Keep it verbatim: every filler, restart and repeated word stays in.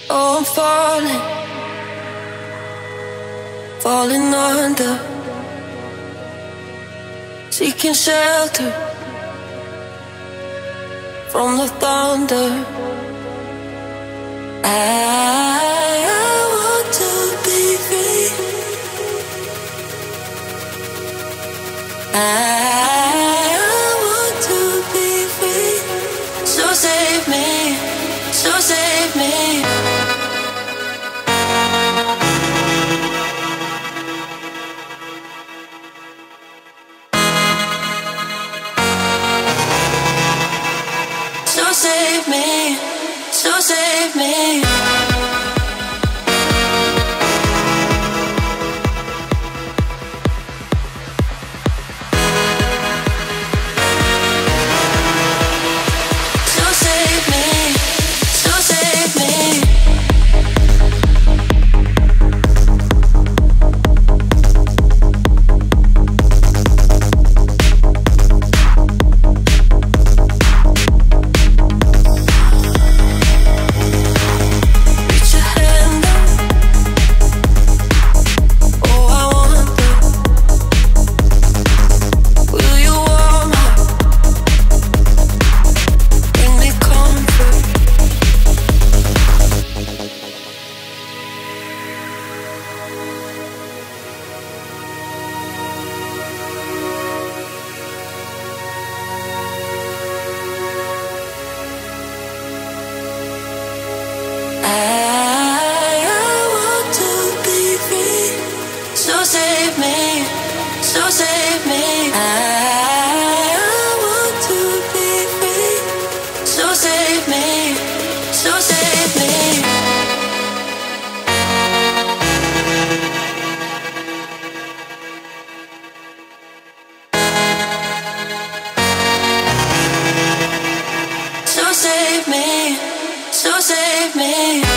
Oh, I'm falling, falling under, seeking shelter from the thunder. I, I want to be free. I, I want to be free. So save me, so save me. So save me, so save me. So save me, so save me. I, I want to be free. So save me, so save me. So save me, so save me.